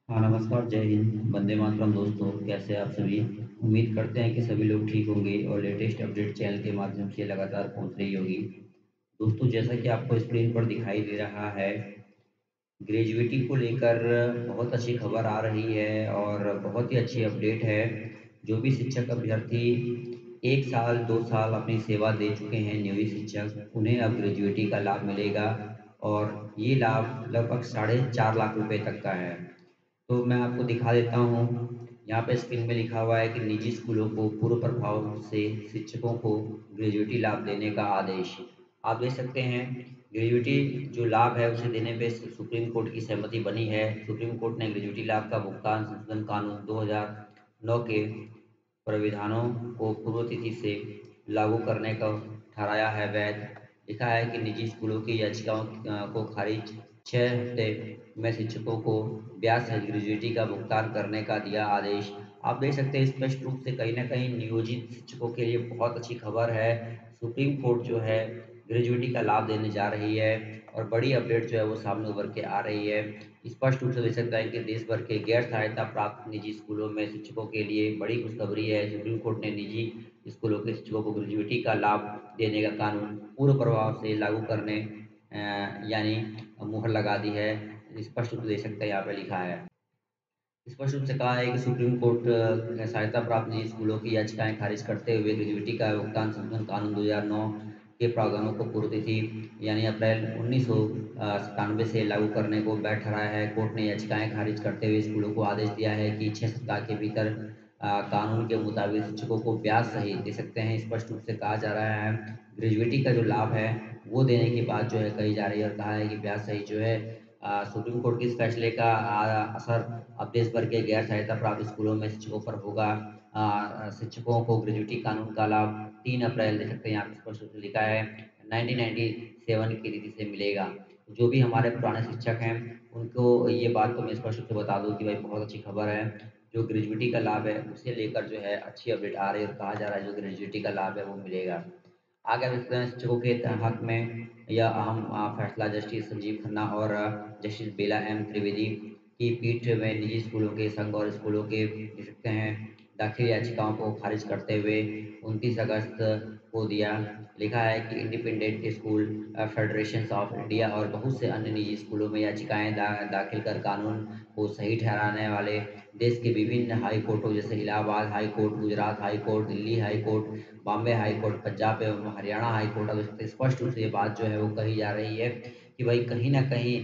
हाँ, नमस्कार, जय हिंद, वंदे मातरम दोस्तों, कैसे हैं आप सभी? उम्मीद करते हैं कि सभी लोग ठीक होंगे और लेटेस्ट अपडेट चैनल के माध्यम से लगातार पहुँच रही होगी। दोस्तों, जैसा कि आपको स्क्रीन पर दिखाई दे रहा है, ग्रेजुएटी को लेकर बहुत अच्छी खबर आ रही है और बहुत ही अच्छी अपडेट है। जो भी शिक्षक अभ्यर्थी 1 साल, 2 साल अपनी सेवा दे चुके हैं नियोजित शिक्षक, उन्हें अब ग्रेजुएटी का लाभ मिलेगा और ये लाभ लगभग साढ़े 4 लाख रुपए तक का है। तो मैं आपको दिखा देता हूँ, यहाँ पे स्क्रीन में लिखा हुआ है कि निजी स्कूलों को पूर्व प्रभाव से शिक्षकों को ग्रेजुएटी लाभ देने का आदेश। आप देख सकते हैं, ग्रेजुएटी जो लाभ है उसे देने पे सुप्रीम कोर्ट की सहमति बनी है। सुप्रीम कोर्ट ने ग्रेजुएटी लाभ का भुगतान संशोधन कानून 2009 के प्राविधानों को पूर्व तिथि से लागू करने का ठहराया है वैध। लिखा है कि निजी स्कूलों की याचिकाओं को खारिज 6 हफ्ते में शिक्षकों को ब्याज सहित ग्रेजुएटी का भुगतान करने का दिया आदेश। आप देख सकते हैं स्पष्ट रूप से कहीं न कहीं नियोजित शिक्षकों के लिए बहुत अच्छी खबर है। सुप्रीम कोर्ट जो है ग्रेजुएटी का लाभ देने जा रही है और बड़ी अपडेट जो है वो सामने उभर के आ रही है। स्पष्ट रूप से देख सकता है कि देश भर के गैर सहायता प्राप्त निजी स्कूलों में शिक्षकों के लिए बड़ी खुशखबरी है। सुप्रीम कोर्ट ने निजी स्कूलों के शिक्षकों को ग्रेजुएटी का लाभ देने का कानून पूर्ण प्रभाव से लागू करने यानी मुहर लगा दी है। स्पष्ट रूप से देख सकते हैं यहाँ पे लिखा है। स्पष्ट रूप से कहा है कि सुप्रीम कोर्ट सहायता प्राप्त निजी स्कूलों की याचिकाएं खारिज करते हुए ग्रेजुएटी का भुगतान संशोधन कानून 2009 के प्रावधानों को पूर्व तिथि यानी अप्रैल 1997 से लागू करने को वैध ठहराया है। कोर्ट ने याचिकाएं खारिज करते हुए स्कूलों को आदेश दिया है कि 6 सप्ताह के भीतर कानून के मुताबिक शिक्षकों को ब्याज सहित दे सकते हैं। स्पष्ट रूप से कहा जा रहा है ग्रेजुएटी का जो लाभ है वो देने की बात जो है कही जा रही है और कहा है कि ब्याज सहित जो है सुप्रीम कोर्ट के इस फैसले का असर अब देश भर के गैर सहायता प्राप्त स्कूलों में शिक्षकों पर होगा। शिक्षकों को ग्रेजुएटी कानून का लाभ 3 अप्रैल देख सकते हैं यहाँ पे स्पष्ट रूप से लिखा है 1997 की रीति से मिलेगा। जो भी हमारे पुराने शिक्षक हैं उनको ये बात तो मैं स्पष्ट रूप से बता दूँ कि भाई बहुत अच्छी खबर है। जो ग्रेजुएटी का लाभ है उसे लेकर जो है अच्छी अपडेट आ रही है और कहा जा रहा है जो ग्रेजुएटी का लाभ है वो मिलेगा। आगे हम देखते हैं शिक्षकों के हक में यह अहम फैसला जस्टिस संजीव खन्ना और जस्टिस बेला एम त्रिवेदी की पीठ में निजी स्कूलों के संघ और स्कूलों के दे सकते हैं दाखिल याचिकाओं को खारिज करते हुए 29 अगस्त को दिया। लिखा है कि independent school federation of India और बहुत से अन्य निजी स्कूलों में याचिकाएं दाखिल कर कानून को सही ठहराने वाले देश के विभिन्न हाई कोर्टों जैसे Allahabad high court, Gujarat high court, Delhi high court, Bombay high court, Punjab एवं हरियाणा हाई कोर्ट, अब स्पष्ट रूप से ये बात जो है वो कही जा रही है कि भाई कहीं न कहीं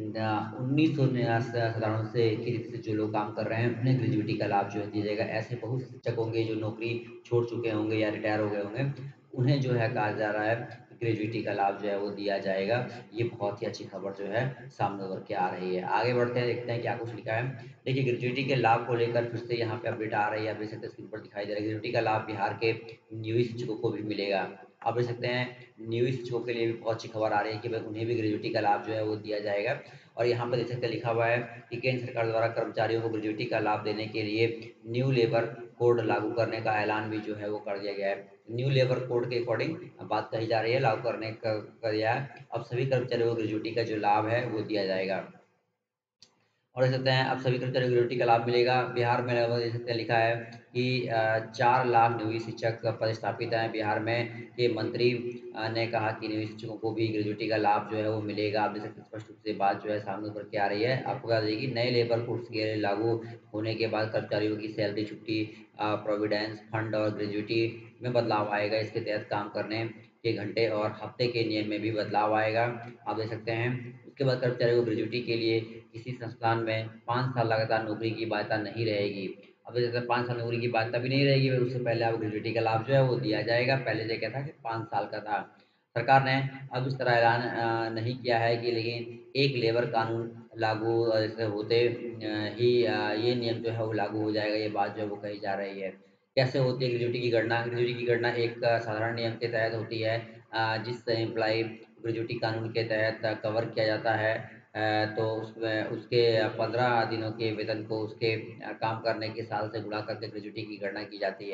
1997 से की रीति से जो लोग काम कर रहे हैं उन्हें ग्रेजुएटी का लाभ जो है दिया जाएगा। ऐसे बहुत से शिक्षक होंगे जो नौकरी छोड़ चुके होंगे या रिटायर हो गए होंगे, उन्हें जो है कहा जा रहा है कि ग्रेजुएटी का लाभ जो है वो दिया जाएगा। ये बहुत ही अच्छी खबर जो है सामने उभर के आ रही है। आगे बढ़ते हैं, देखते हैं क्या कुछ लिखा है। देखिए ग्रेजुएटी के लाभ को लेकर फिर से यहाँ पे अपडेट आ रही है। आप देख सकते हैं स्क्रीन पर दिखाई दे रहा है ग्रेजुएटी का लाभ बिहार के नियोजित शिक्षकों को भी मिलेगा। आप देख सकते हैं नियोजित शिक्षकों के लिए भी बहुत अच्छी खबर आ रही है कि भाई उन्हें भी ग्रेजुएटी का लाभ जो है वो दिया जाएगा। और यहाँ पर देख सकते हैं लिखा हुआ है कि केंद्र सरकार द्वारा कर्मचारियों को ग्रेजुएटी का लाभ देने के लिए न्यू लेबर कोड लागू करने का ऐलान भी जो है वो कर दिया गया है। न्यू लेबर कोड के अकॉर्डिंग बात कही जा रही है, लागू करने का कर दिया है। अब सभी कर्मचारियों को ग्रेजुएटी का जो लाभ है वो दिया जाएगा। और देख सकते हैं अब सभी कर्मचारियों को ग्रेजुएटी का लाभ मिलेगा। बिहार में लगभग देख सकते हैं लिखा है कि 4 लाख नियोजित शिक्षक पद स्थापित हैं बिहार में। के मंत्री ने कहा कि नियोजित शिक्षकों को भी ग्रेजुएटी का लाभ जो है वो मिलेगा। आप देख सकते हैं स्पष्ट रूप से बात जो है सामने उभर के आ रही है। आपको बता दें कि नए लेबर कोड्स के लागू होने के बाद कर्मचारियों की सैलरी, छुट्टी, प्रोविडेंस फंड और ग्रेजुएटी में बदलाव आएगा। इसके तहत काम करने के घंटे और हफ्ते के नियम में भी बदलाव आएगा। आप देख सकते हैं उसके बाद कर्मचारियों को ग्रेजुएटी के लिए किसी संस्थान में 5 साल लगातार नौकरी की बाध्यता नहीं रहेगी। अब जैसे 5 साल नौकरी की बाध्यता भी नहीं रहेगी, उससे पहले आपको ग्रेजुएटी का लाभ जो है वो दिया जाएगा। पहले ये क्या था कि 5 साल का था। सरकार ने अब इस तरह ऐलान नहीं किया है कि लेकिन एक लेबर कानून लागू जैसे होते ही ये नियम जो है वो लागू हो जाएगा। ये बात जो है वो कही जा रही है। कैसे होती है ग्रेजुएटी की गणना? ग्रेजुएटी की गणना एक साधारण नियम के तहत होती है। जिस एम्प्लॉयी ग्रेजुएटी कानून के तहत कवर किया जाता है तो उसमें उसके 15 दिनों के वेतन को उसके काम करने के साल से गुणा करके ग्रेजुएटी की गणना की जाती है।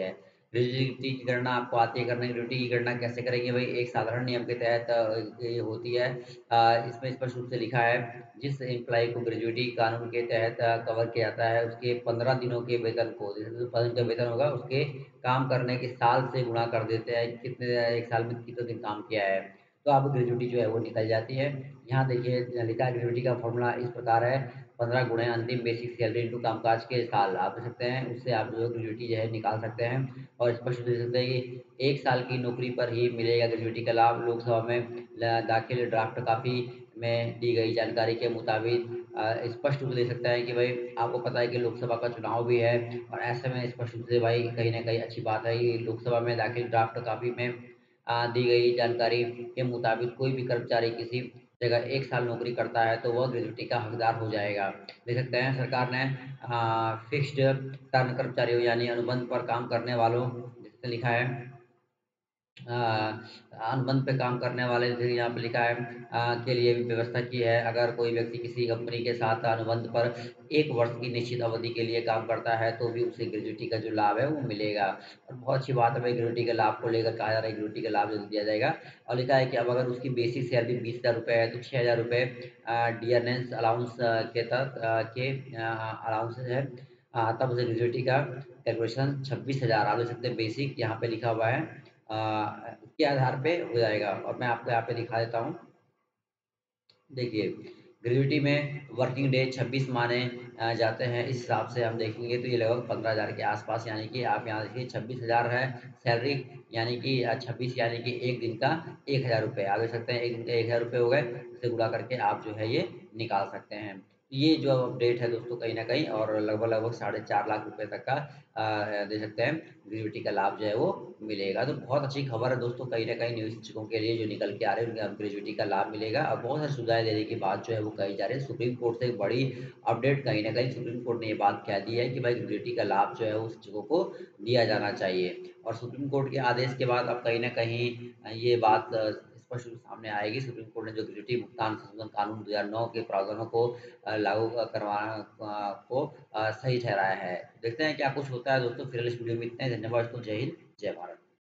ग्रेजुटी की गणना आपको आती है करने, ग्रेजुटी की गणना कैसे करेंगे भाई? एक साधारण नियम के तहत ये होती है। इसमें स्पष्ट रूप से लिखा है, जिस एम्प्लॉयी को ग्रेजुटी कानून के तहत कवर किया जाता है, उसके 15 दिनों के वेतन को, जैसे 15 दिन का वेतन होगा, उसके काम करने के साल से गुणा कर देते हैं, कितने 1 साल में कितने दिन काम किया है, तो अब ग्रेजुटी जो है वो निकल जाती है। यहाँ देखिए लिखा है, ग्रेजुटी का फॉर्मूला इस प्रकार है, 15 गुणे अंतिम बेसिक सैलरी इंटू कामकाज के साल, आप देख सकते हैं, उससे आप जो है ग्रेजुटी जो है निकाल सकते हैं। और स्पष्ट देख सकते हैं कि 1 साल की नौकरी पर ही मिलेगा ग्रेजुटी का लाभ। लोकसभा में दाखिल ड्राफ्ट कॉपी में दी गई जानकारी के मुताबिक स्पष्ट रूप से देख सकता है कि भाई आपको पता है कि लोकसभा का चुनाव भी है, और ऐसे में स्पष्ट रूप से भाई कहीं ना कहीं अच्छी बात है कि लोकसभा में दाखिल ड्राफ्ट कॉपी में दी गई जानकारी के मुताबिक कोई भी कर्मचारी किसी जगह 1 साल नौकरी करता है तो वह ग्रेजुटी का हकदार हो जाएगा। देख सकते हैं सरकार ने फिक्स्ड टर्म कर्मचारियों यानी अनुबंध पर काम करने वालों, जिसमें लिखा है अ, अनुबंध पे काम करने वाले, जैसे यहाँ पे लिखा है के लिए भी व्यवस्था की है। अगर कोई व्यक्ति किसी कंपनी के साथ अनुबंध पर 1 वर्ष की निश्चित अवधि के लिए काम करता है तो भी उसे ग्रेजुटी का जो लाभ है वो मिलेगा। और बहुत अच्छी बात है भाई, ग्रेजुटी के लाभ को लेकर कहा जा रहा है ग्रेजुटी का लाभ जल्द दिया जाएगा। और लिखा है कि अब अगर उसकी बेसिक सैलरी 20,000 रुपये है तो 6,000 रुपये डियरनेस अलाउंस के तहत अलाउंस है, तब उसे ग्रेजुटी का कैलकुलेशन 26,000, आप देख सकते हैं बेसिक यहाँ पे लिखा हुआ है के आधार पे हो जाएगा। और मैं आपको यहाँ पे दिखा देता हूँ, देखिए ग्रेजुटी में वर्किंग डे 26 माने जाते हैं। इस हिसाब से हम देखेंगे तो ये लगभग 15,000 के आसपास, यानी कि आप यहाँ देखिए 26,000 है सैलरी, यानी कि 26 यानी कि एक दिन का 1,000 रुपये, आप देख सकते हैं एक दिन के 1,000 रुपये हो गए, उसे गुणा करके आप जो है ये निकाल सकते हैं। ये जो अपडेट है दोस्तों कहीं ना कहीं, और लगभग लगभग 4.5 लाख रुपए तक का दे सकते हैं ग्रेजुटी का लाभ जो है वो मिलेगा। तो बहुत अच्छी खबर है दोस्तों, कहीं न कहीं निवेश शिक्षकों के लिए जो निकल के आ रहे हैं उनके ग्रेजुटी का लाभ मिलेगा। और बहुत सारी सुविधाएँ देने की बात जो है वो कही जा रही है। सुप्रीम कोर्ट से एक बड़ी अपडेट, कहीं न कहीं सुप्रीम कोर्ट ने ये बात कह दी है कि भाई ग्रेजुटी का लाभ जो है वो शिक्षकों को दिया जाना चाहिए। और सुप्रीम कोर्ट के आदेश के बाद अब कहीं न कहीं ये बात स्पष्ट रूप से सामने आएगी। सुप्रीम कोर्ट ने जो ग्रेजुटी भुगतान संशोधन कानून 2009 के प्रावधानों को लागू करवाना को सही ठहराया है। देखते हैं क्या कुछ होता है दोस्तों। फिलहाल इस वीडियो में इतना ही। धन्यवाद दोस्तों। जय हिंद, जय भारत।